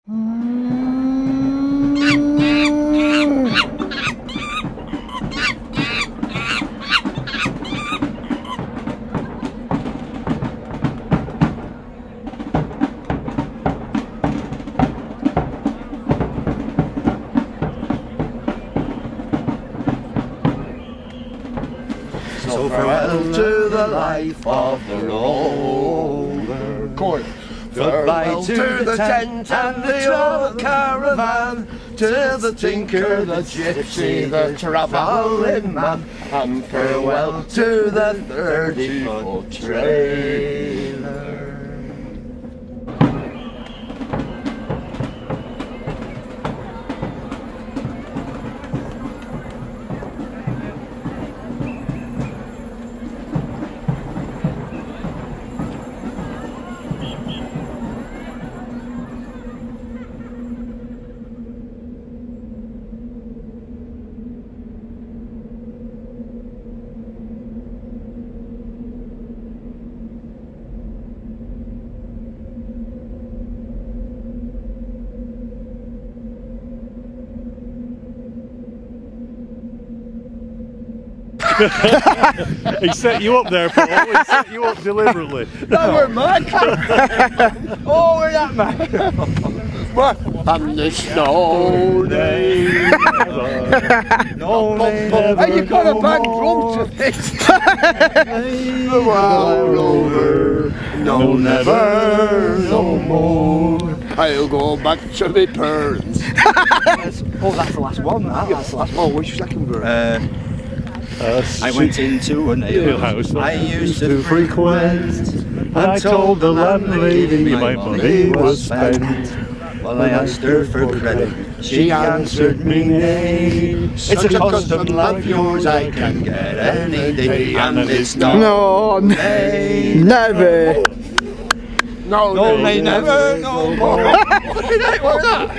So farewell to the life of the rover. Goodbye to the tent and the old caravan, to the tinker, the gypsy, the travelling man, and farewell to the 30-foot trailer. He set you up there, Paul. He set you up deliberately. That were my camera. Oh, we're that man. What? And the snow day. No, and you got a bad drum to this. The wild rover. No, never, no more. I'll go back to my parents. Oh, that's the last one. That's the last one. Oh, what's your second verse? I went into an alehouse I used to frequent, and I told the landlady my money was spent. Well, I asked her for credit, she answered me nay. It's a custom like yours I can get any day, and it's no, nay, never. No, nay, never, no more. What did I want that?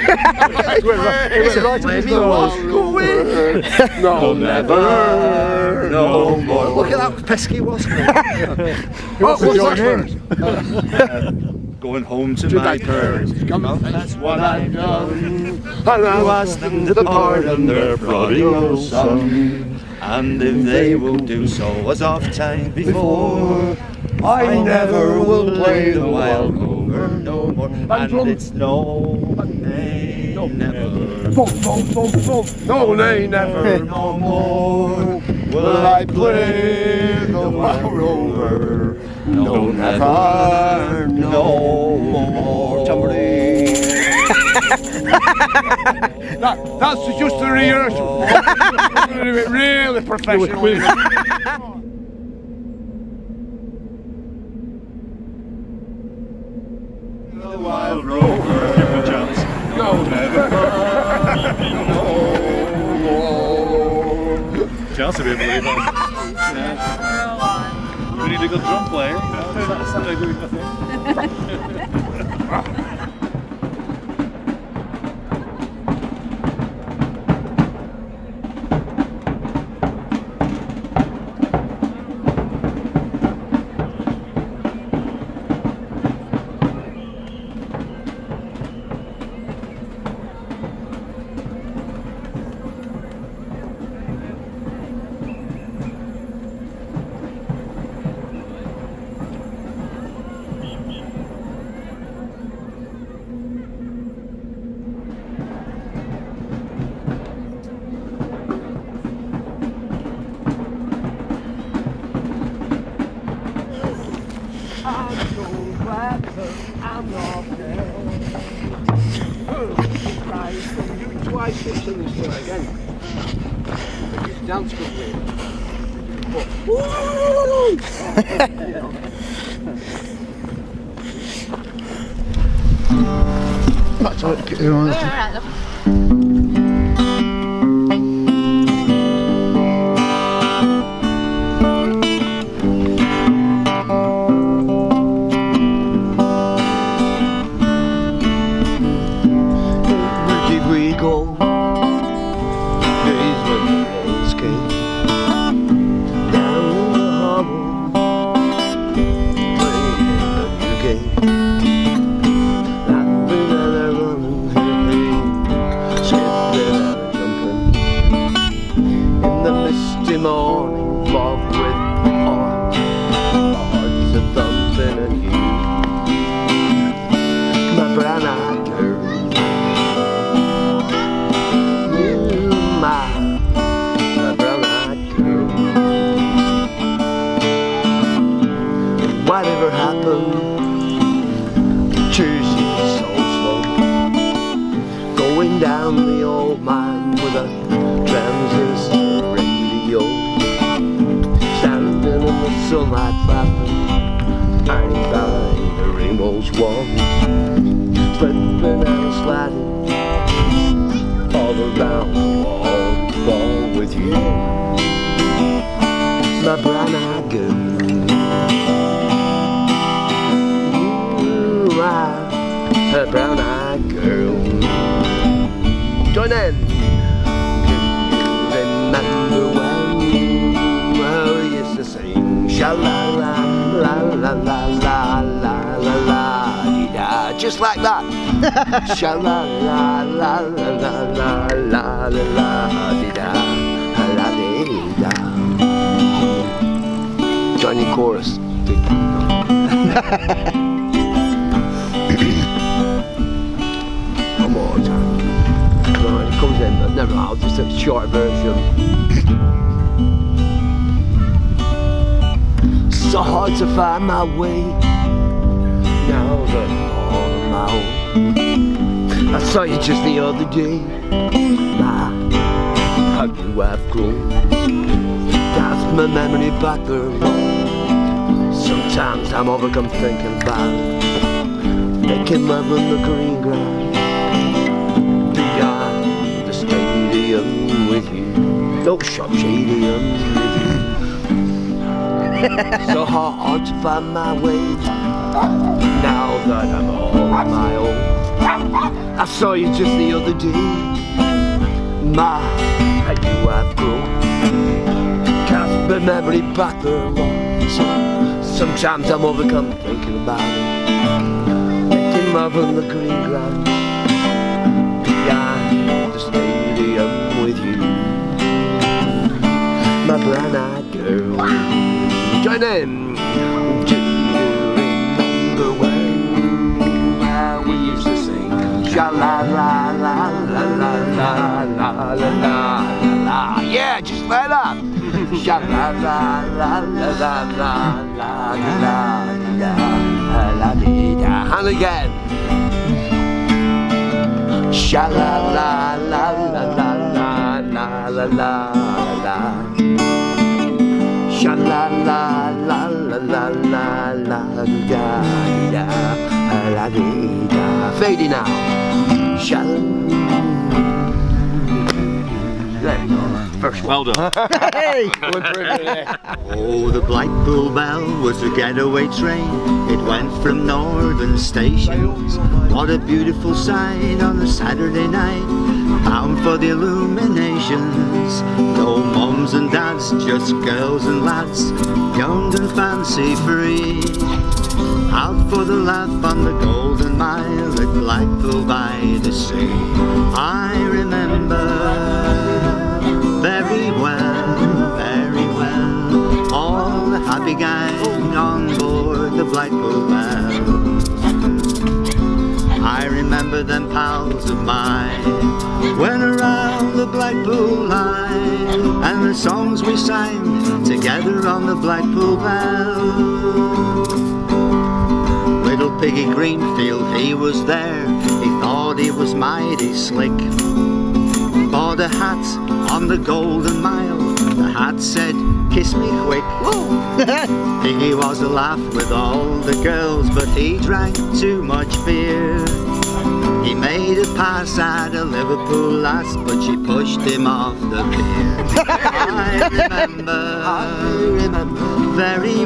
No, never, no more. Look at that pesky wasp. What's your name? Going home to my parents. That's what I've done. And I'll Ask them to pardon their prodigal son. And if they will do so as oft time before, I never will play the wild rover no more. And it's no, nay, never. No, nay, never, No more will I play the wild rover. No, never, no more. That's just a rehearsal. Really professional. The wild rover. Give him a chance. No, never. No more. Chance to be able to leave on. We need a good drum player. That's not a good thing. I'm not there. Twice this and this again. Just dance with me. That's what you want. found the old man with a transistor radio, standing in the sunlight laughing, hiding behind the rainbow's wall, slipping and sliding all around the wall with you, my brown-eyed girl. You are a brown-eyed girl. Join in. Do you remember when we used to sing sha-la-la-la-la-la-la-la-la-la, just like that. Sha-la-la-la-la-la-la-la-la-la-la-la. Join in chorus. One more time. Right, it comes in, but never mind, just a short version. So hard to find my way now that I'm on my own. I saw you just the other day. My, how you have grown. That's my memory back there. Sometimes I'm overcome thinking about it. Making love on the green grass beyond the stadium with you. No shop stadium with you. So hard to find my way now that I'm on my own. I saw you just the other day. My, how you have grown. Cast my memory back there long. So sometimes I'm overcome thinking about it. Making love on the green grass beyond the stadium with you, my brown-eyed girl. Join in. Do you remember when we used to sing sha-la-la-la-la-la-la-la-la-la? Yeah, just like that. Sha-la-la-la-la-la-la-la-la-la-la. And again. Sha-la-la-la-la-la-la-la-la. Sha-la-la-la-la-la-la-la-la-la-la-la. Fading now. First one. Well done. Hey! Oh, the Blackpool Bell was a getaway train. It went from northern stations. What a beautiful sight on a Saturday night, bound for the illuminations. No mums and dads, just girls and lads, young and fancy free, out for the laugh on the Golden Mile at Blackpool by the sea. I remember very well, all the happy gang on board the Blackpool Bell. I remember them pals of mine went around the Blackpool line, and the songs we sang together on the Blackpool Bell. Little Piggy Greenfield, he was there, he thought he was mighty slick. Bought a hat on the Golden Mile, the hat said, "Kiss me quick." He was a laugh with all the girls, but he drank too much beer. He made a pass at a Liverpool lass, but she pushed him off the pier. I remember very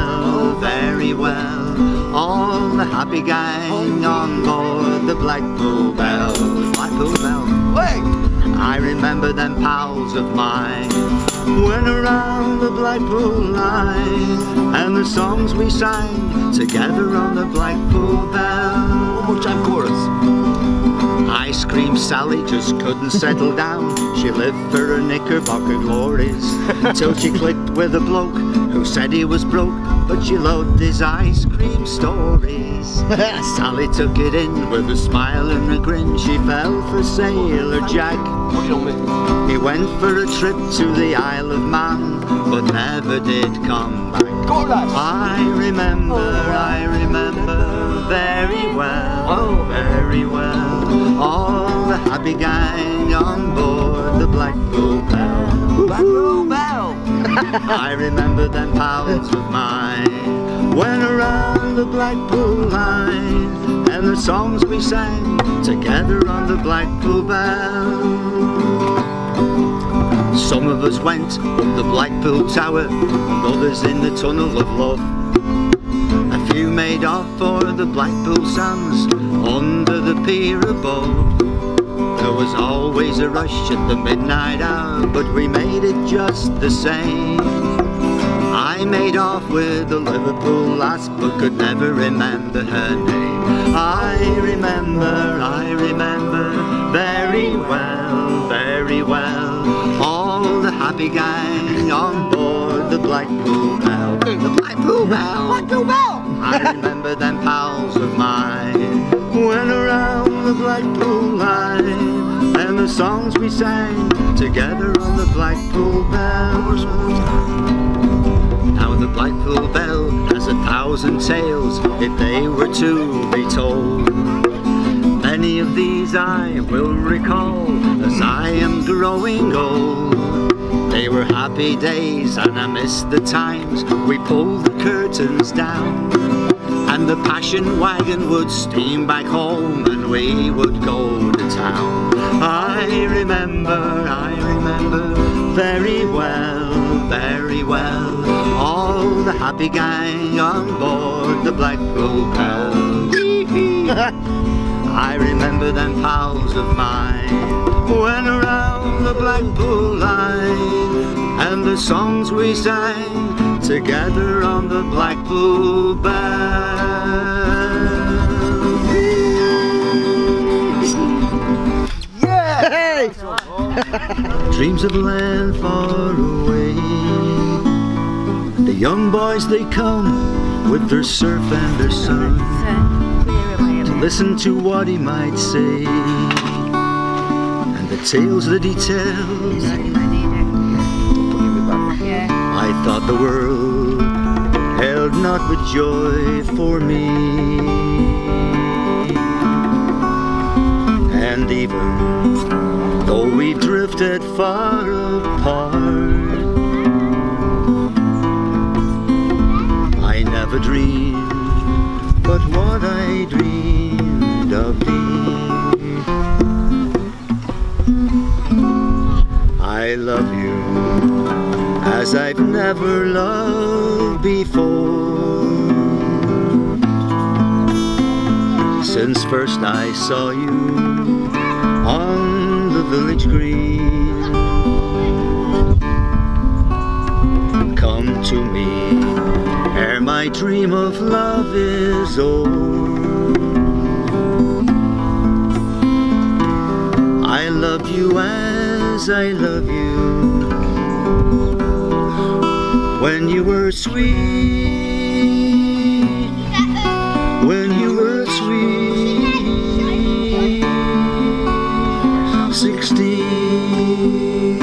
well, all the happy gang on board the Blackpool Bell. Blackpool Bell. Wait. I remember them pals of mine went around the Blackpool line, and the songs we sang together on the Blackpool Bell. One more time, chorus. Ice Cream Sally just couldn't settle down. She lived for her Knickerbocker glories till she clicked with a bloke who said he was broke, but she loved his ice cream stories. Sally took it in with a smile and a grin. She fell for Sailor Jack. He went for a trip to the Isle of Man, but never did come back. I remember very well, all the happy gang on board the Blackpool Bell. Blackpool Bell. I remember them pals of mine went around the Blackpool line, and the songs we sang together on the Blackpool Bell. Some of us went up the Blackpool Tower and others in the Tunnel of Love. A few made off for the Blackpool Sands under the pier above. There was always a rush at the midnight hour, but we made it just the same. I made off with a Liverpool lass, but could never remember her name. I remember very well, all the happy gang on board the Blackpool Bell. The Blackpool Bell! Blackpool Bell! I remember them pals of mine went around the Blackpool line, and the songs we sang together on the Blackpool Bell. Now the Blackpool Bell has 1,000 tales if they were to be told. Many of these I will recall as I am growing old. They were happy days and I miss the times we pulled the curtains down, and the passion wagon would steam back home and we would go to town. I remember very well, all the happy gang on board the Blackpool Bell. I remember them pals of mine went around the Blackpool line, and the songs we sang together on the Blackpool Bell. Yeah! Hey! Dreams of land far away, the young boys they come with their surf and their sun, to listen to what he might say, and the tales that he tells. I thought the world held not but joy for me, and even though we drifted far apart, I never dreamed but what I dreamed of thee. I love you as I've never loved before, since first I saw you on the village green. Come to me ere my dream of love is o'er. I love you as I love you when you were sweet, when you were sweet, 16.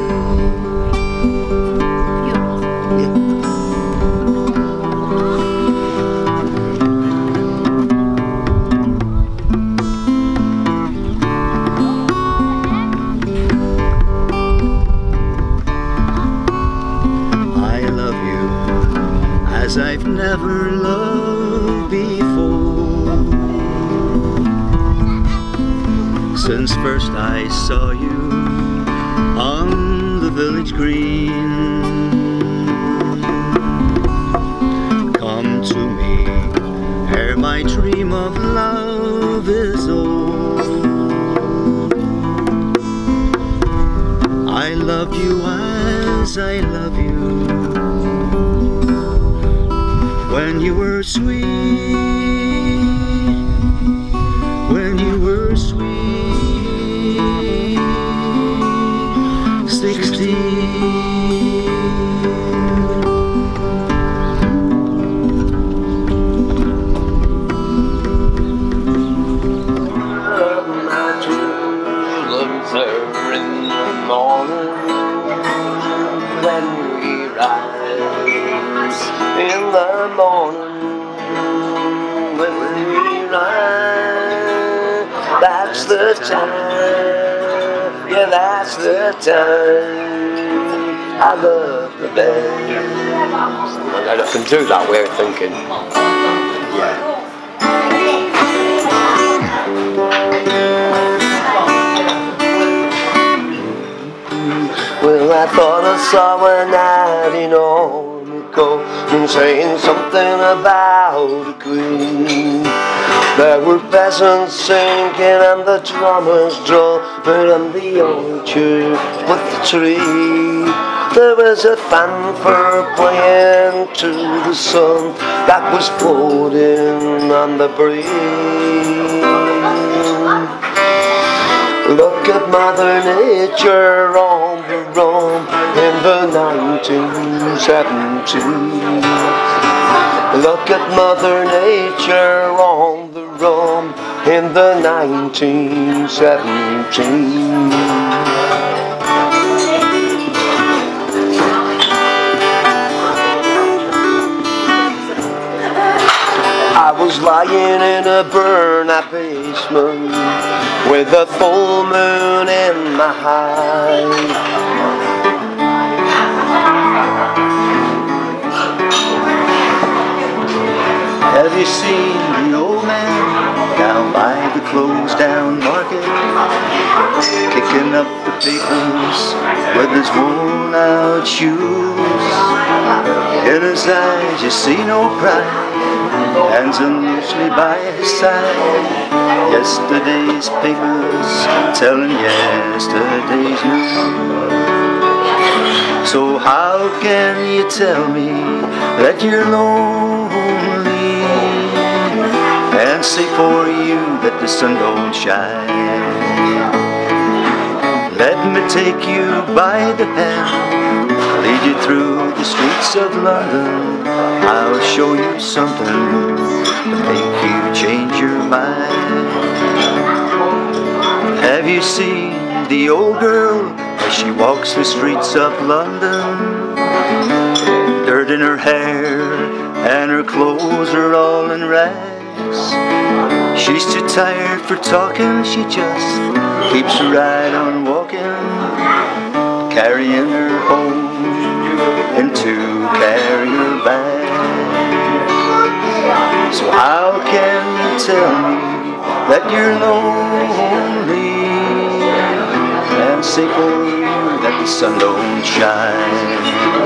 As I've never loved before, since first I saw you on the village green. Come to me ere my dream of love is old. I loved you as I love you when you were sweet, when you were sweet, 16. Loves her in the morning when we rise, in the morning when we rise. I That's the time, yeah, that's the time. I love the band. I can do that way of thinking. Yeah. Well, I thought I saw an ad in Ormico saying something about a queen. There were peasants singing and the drummers drumming and the orchard with the tree. There was a fanfare playing to the sun that was floating on the breeze. Look at Mother Nature on the run in the 1917. Look at Mother Nature on the run in the 1917. I was lying in a burn-out basement with a full moon in my eye. Have you seen the old man down by the closed down market, kicking up the papers with his worn out shoes? In his eyes you see no pride, hands loosely by his side. Yesterday's papers telling yesterday's news. So how can you tell me that you're lonely and say for you that the sun don't shine? Let me take you by the hand, lead you through the streets of London. I'll show you something to make you change your mind. Have you seen the old girl as she walks the streets of London? Dirt in her hair and her clothes are all in rags. She's too tired for talking, she just keeps right on walking, carrying her home in two carrier bags. So how can you tell me that you're lonely and say for you that the sun don't shine?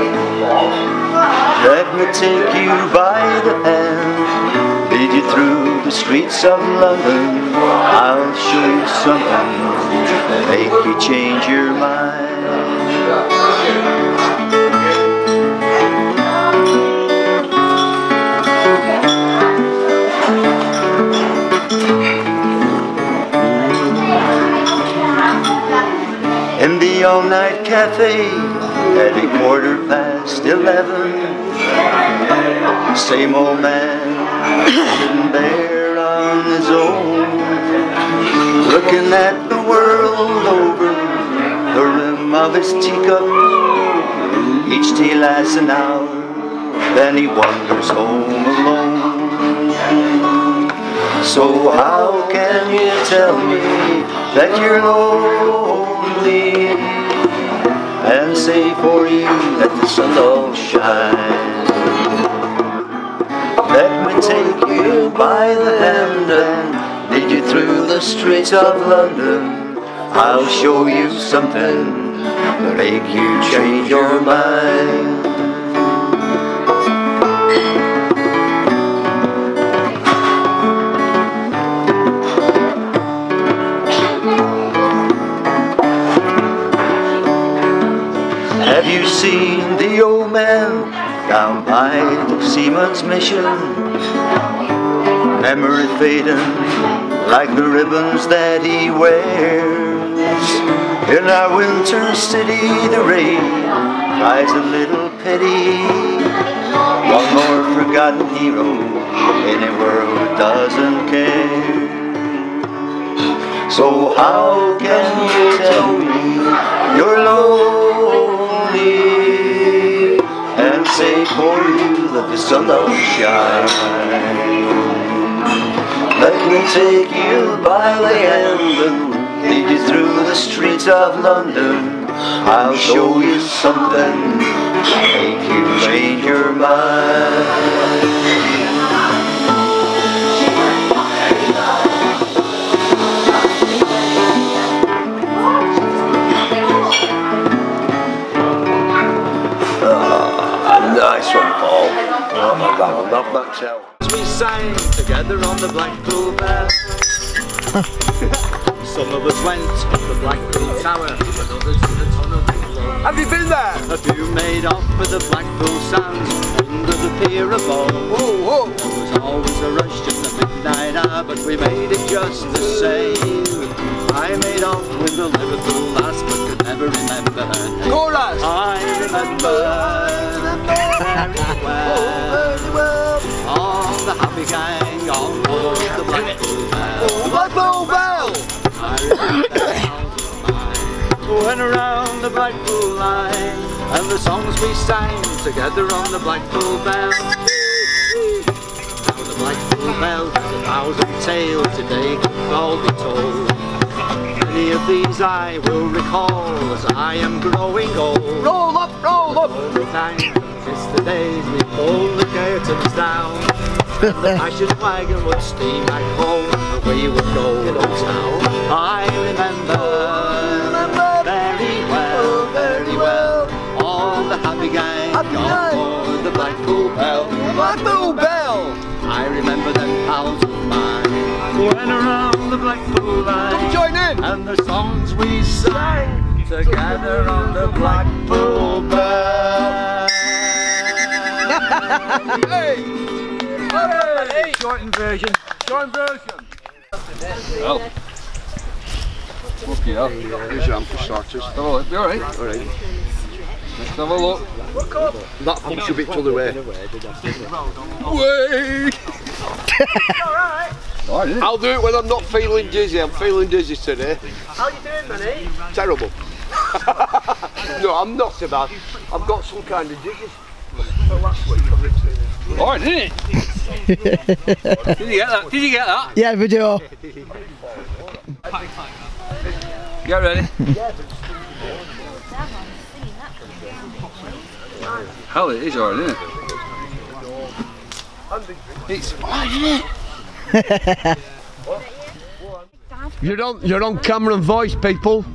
Let me take you by the hand, lead you through the streets of London. I'll show you something to make you change your mind. In the all-night cafe at 11:15, same old man sitting there on his own, looking at the world over the rim of his teacup. Each tea lasts an hour, then he wanders home alone. So how can you tell me that you're lonely and say for you that the sun don't shine? Let me take you by the hand and lead you through the streets of London. I'll show you something to make you change your mind. Have you seen the old man down by the seaman's mission? Memory fading like the ribbons that he wears. In our winter city the rain cries a little pity. One more forgotten hero in a world that doesn't care. So how can you tell me you're lonely and say for you that the sun don't shine? Let me take you by the hand and lead you through the streets of London. I'll show you something to make you change your mind. Nice one, Paul. Oh my God, I love myself. We sang together on the Blackpool Bell. Some of us went up the Blackpool Tower, but others to the tunnel below. Have you been there? A few made off with the Blackpool Sands under the pier above. Whoa, whoa. There was always a rush at the midnight hour, but we made it just the same. I made off with the Liverpool lass, but could never remember her name. Go, lass. I remember very well all the happy gang on board the Blackpool Bell. Blackpool Bell. I remember how went around the Blackpool line, and the songs we sang together on the Blackpool Bell. Now the Blackpool Bell has 1,000 tales today can all be told. Many of these I will recall as I am growing old. Roll up, roll up. All the time, it's the days we pulled the curtains down, and the passion wagon would steam back home, and we would go to town. I remember very well all the happy gang on board the Blackpool Bell. Blackpool Bell. I remember them pals of mine went around the Blackpool line. Come join in. And the songs we sang together on the Blackpool Bell. Hey. Hey. Shortened version. Well. Okay, here's your hand for starters. Have a look. You alright? Alright. Let's have a look. That pumps a bit to the way. Way! Alright. I'll do it when I'm not feeling dizzy. I'm feeling dizzy today. How you doing, Manny? Terrible. No, I'm not so bad. I've got some kind of dizzy. Alright, didn't it? Did you get that? Did you get that? Yeah, video. Get ready. Hell, it is alright, isn't it? It's alright, isn't it? You're on camera and voice, people.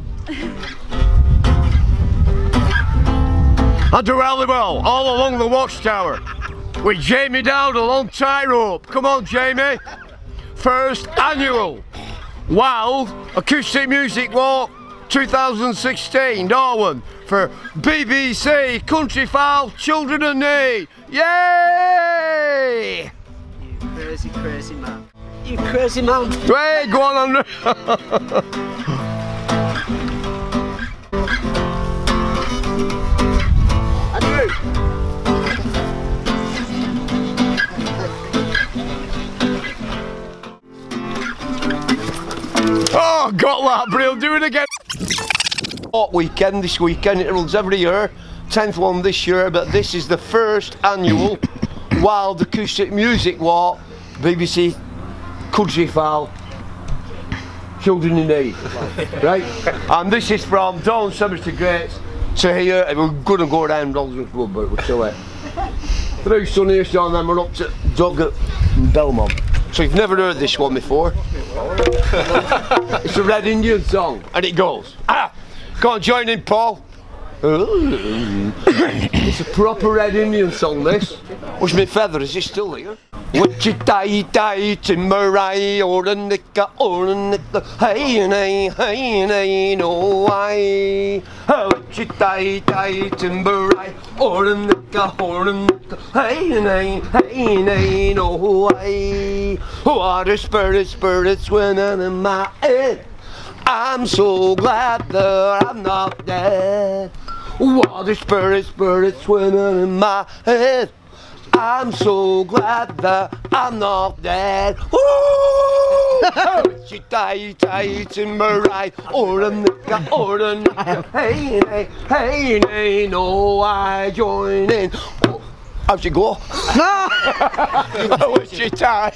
I do really well, all along the watchtower, with Jamie Dowdle on tie rope. Come on, Jamie. First annual Wild Acoustic Music Walk 2016, Darwen, for BBC Countryfile Children in Need. Yay! You crazy, crazy man. You crazy man. Hey, go on. Andrew. Oh, got that, Brill, do it again. Weekend, this weekend, it runs every year, 10th one this year, but this is the first annual Wild Acoustic Music Walk, BBC Countryfile Children in Need, right? And this is from Dawn Cemetery Greats to here, and we're going to go around Rolls Wood, but we'll show it. Through Sunniest, and then we're up to Doug and Belmont. So you've never heard this one before. It's a Red Indian song, and it goes. Go on, join in, Paul. It's a proper Red Indian song, this. Where's my feather? Is it still here? Wichita, Timberai, Oranica, hey, no, I. Wichita, Timberai, Oranica, hey, no, I. Water spirits swimming in my head. I'm so glad that I'm not dead. Water spirits swimming in my head. I'm so glad that I'm not dead. Woo! She died in Marai, hey, no, I join in. How'd you go? No! What's your tight?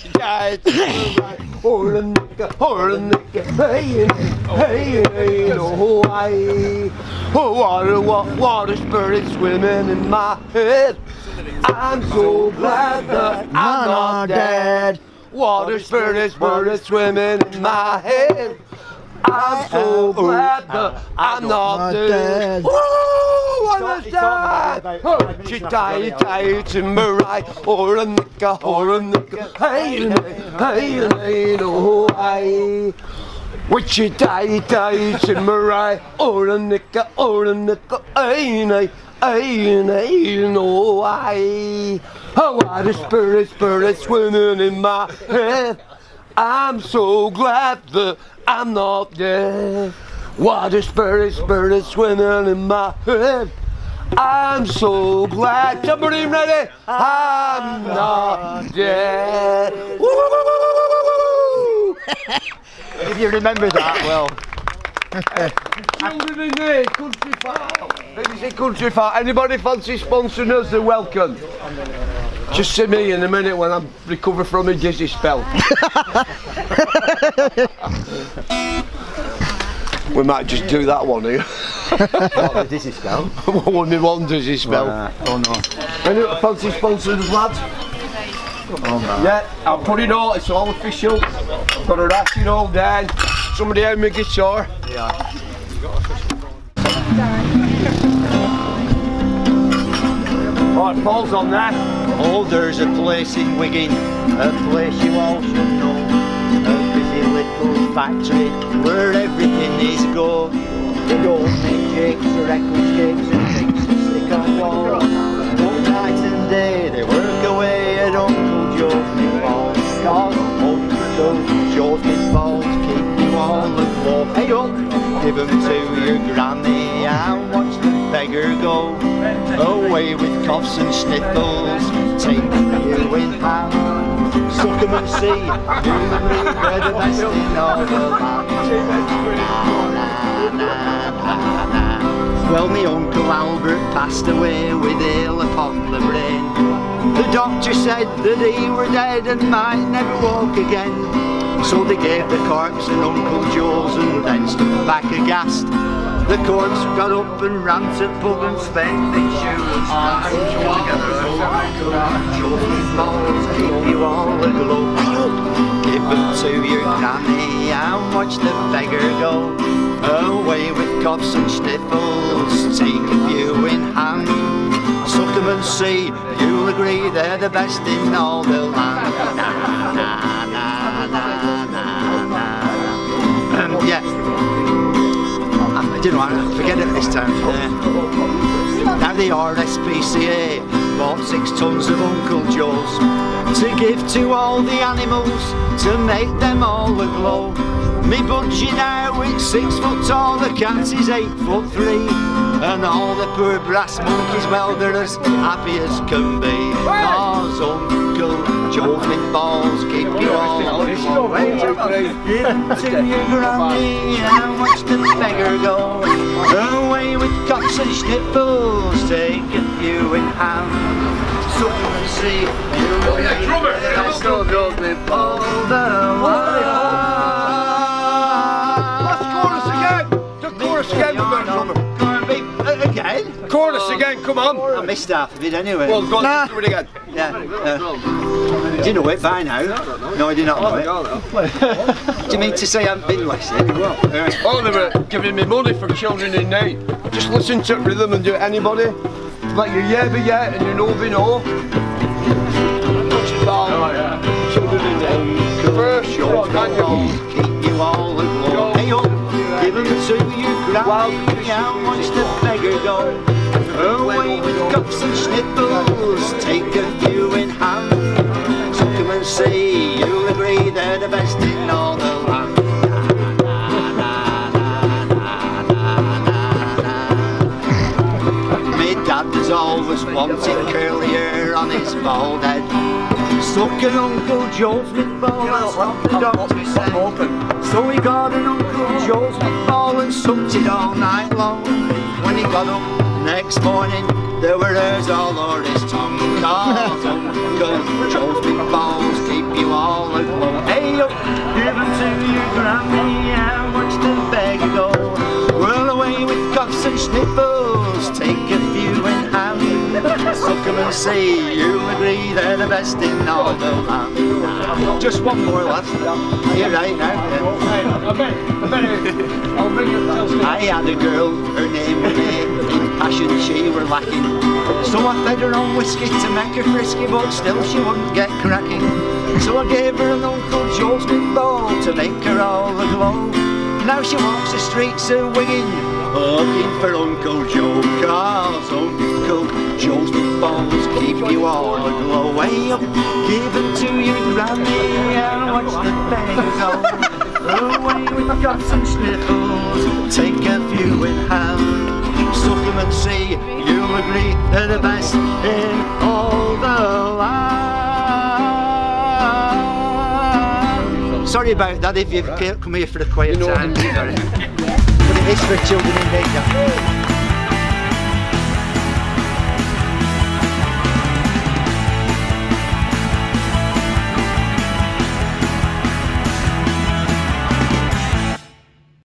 Hey, no, water spirit swimming in my head. I'm so glad that I'm not dead. Water spirit swimming in my head. I'm so glad that I'm not dead. Woo! Wanna die? She died to Mariah, or a nicka, hey, no, I. When she died to Mariah, or a nicka, hey, no, I. Oh, what a spirit swimming in my head. I'm so glad that I'm not dead. What a spirit swimming in my head. I'm so glad. Somebody ready? I'm not dead. Woo! If you remember that, well. Children in there, country fart. Maybe say country fart. Anybody fancy sponsoring us? They're welcome. Just see me in a minute when I'm recovered from a dizzy spell. We might just do that one here. What, the dizzy spell? one dizzy spell. Oh no. Any fancy sponsors, lads? Oh man. Yeah, I'll put it all, it's all official. Got a rack it all down. Somebody have my guitar. Yeah. Right, Paul's on there. Oh, there's a place in Wigan, a place you all should know. A busy little factory where everything is go. They don't make cakes or record cakes and things to stick on walls. All night and day they work away at Uncle Joe's meatballs. Cause Uncle Joe's meatballs keep you all aglow. Hey up, give them to your granny and watch the beggar go. Away with coughs and sniffles, take you in hand. Suck 'em and see, they're the best in all the land. Well, me Uncle Albert passed away with ill upon the brain. The doctor said that he were dead and might never walk again. So they gave the corpse in Uncle Joe's and then stood back aghast. The corpse got up and ran to pub and spent big shoes. Joe's keep you all aglow. Give them to your granny and watch the beggar go. Away with coughs and sniffles, take a few in hand. Suck 'em and see, you'll agree they're the best in all the land. Yeah. I didn't want to forget it this time. Now the RSPCA bought 6 tons of Uncle Joe's to give to all the animals to make them all aglow. Me budgie now is 6 foot tall, the cat is 8'3", and all the poor brass monkeys, well, they're as happy as can be. Cause Uncle Joe's meatballs keep you all aglow. Give to your granny and watch the beggar go. Away with coughs and sniffles, take a few in hand. So you see, you will be the best of your meatballs the world. Again? Chorus again, come on. I missed half of it anyway. Well, go on, do it again. Yeah. Do you know it by now? No, I do not know it. Do you mean to say I haven't been listening? Oh, they were giving me money for children in need. Just listen to rhythm and do it. Anybody? Like your yeah be yeah and your no be no. Children in need. First, keep you all aglow. Hey up, give them to your granny and watch the beggar go. Away with cups and sniffles, take a few in hand. So come and see, you'll agree they're the best in all the land. My dad has always wanted curly hair on his bald head. Sucking Uncle Joe's meatball, that's what the doctor said. So he got an Uncle Joe's meatball and sucked it all night long. When he got up next morning, There were hers all o'er his tongue, cause Uncle Joe's big balls keep you all aglow. Hey up, give 'em to your granny and watch the beggar go. Whirl away with coughs and sniffles, take a few in hand. Suck 'em and see, you'll agree they're the best in all the land. Just one more, lads. You're right now. I had a girl, her name was May. In passion she were lacking, so I fed her on whiskey to make her frisky, but still she wouldn't get cracking. So I gave her an Uncle Joe's big ball to make her all aglow. Now she walks the streets of Wigan, looking for Uncle Joe, cause Uncle Joe's big balls keep you all aglow. Way up, give them to your granny and watch the beggar go. Away with coughs and sniffles, take a few in hand. Suck 'em and see, you'll agree they're the best in all the land. Sorry about that if you've come here for a quiet time. But it is for children in need.